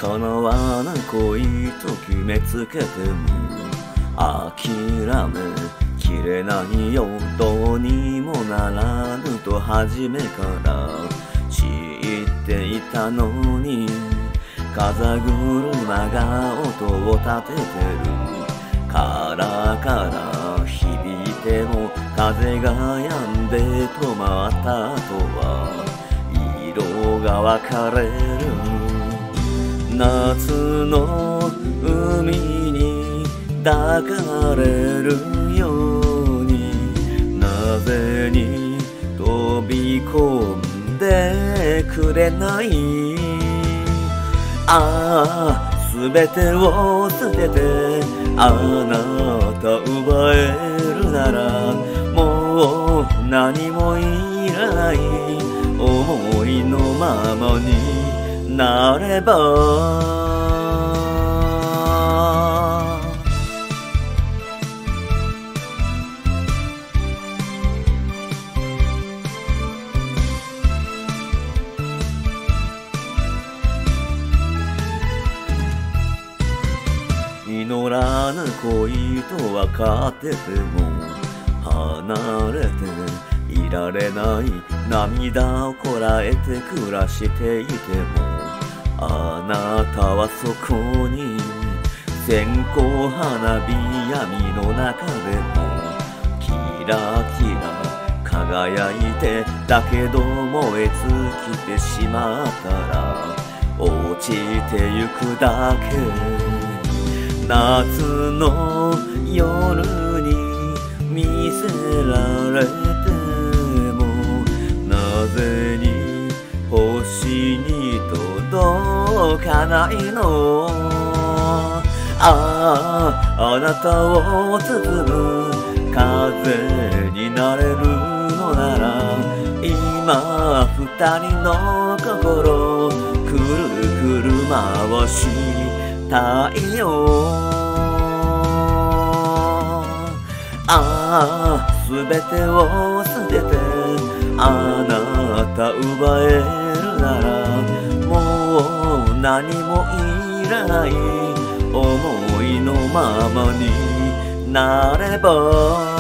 叶わぬ恋と決めつけても諦めきれないよ、どうにもならぬと初めから知っていたのに、風車が音を立ててる。カラカラ響いても風が止んで止まった後は色が分かれる。夏の海に抱かれるように、なぜに飛び込んでくれない。ああ、すべてを捨ててあなた奪えるなら、もう何もいらない。思いのままになれば。実らぬ恋と分かってても離れていられない。涙をこらえて暮らしていてもあなたはそこに、線香花火闇の中でもキラキラ輝いて、だけど燃え尽きてしまったら落ちてゆくだけ。夏の夜に見せられてもなぜに星に届かないの。ああ、あなたを包む風になれるのなら、今二人の心くるくる回したいよ。ああ、すべてを捨ててあなた奪えるなら、もう何もいらない。思いのままになれば。